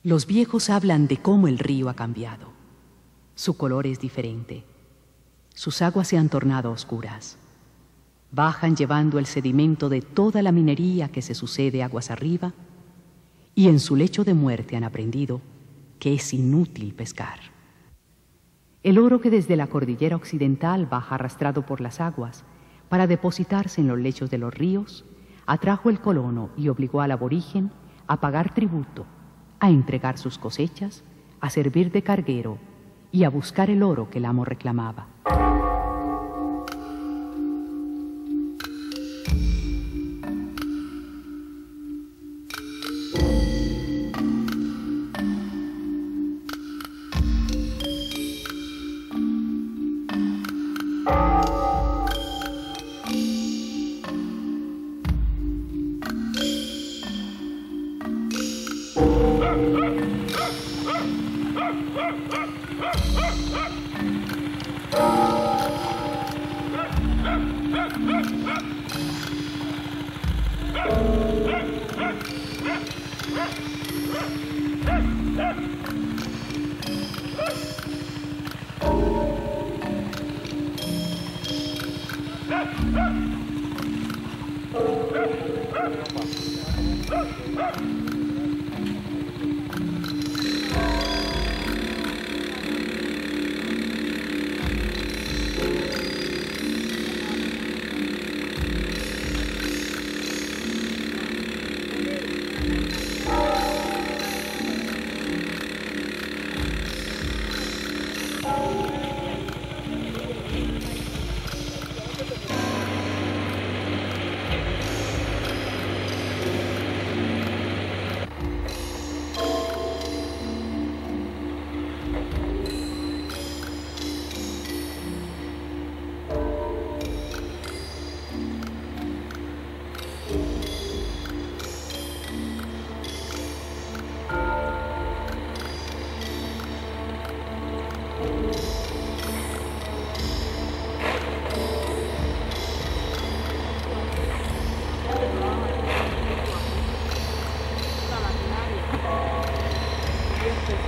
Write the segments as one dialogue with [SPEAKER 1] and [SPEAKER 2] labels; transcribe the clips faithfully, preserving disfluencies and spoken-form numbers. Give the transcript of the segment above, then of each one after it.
[SPEAKER 1] Los viejos hablan de cómo el río ha cambiado. Su color es diferente. Sus aguas se han tornado oscuras. Bajan llevando el sedimento de toda la minería que se sucede aguas arriba, y en su lecho de muerte han aprendido que es inútil pescar. El oro que desde la cordillera occidental baja arrastrado por las aguas para depositarse en los lechos de los ríos, atrajo el colono y obligó al aborigen a pagar tributo, a entregar sus cosechas, a servir de carguero y a buscar el oro que el amo reclamaba.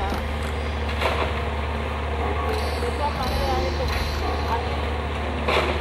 [SPEAKER 2] De todas maneras, esto